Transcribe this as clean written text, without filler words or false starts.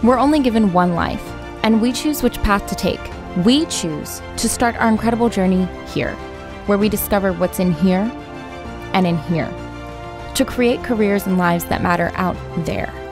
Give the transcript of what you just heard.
We're only given one life, and we choose which path to take. We choose to start our incredible journey here, where we discover what's in here and in here, to create careers and lives that matter out there.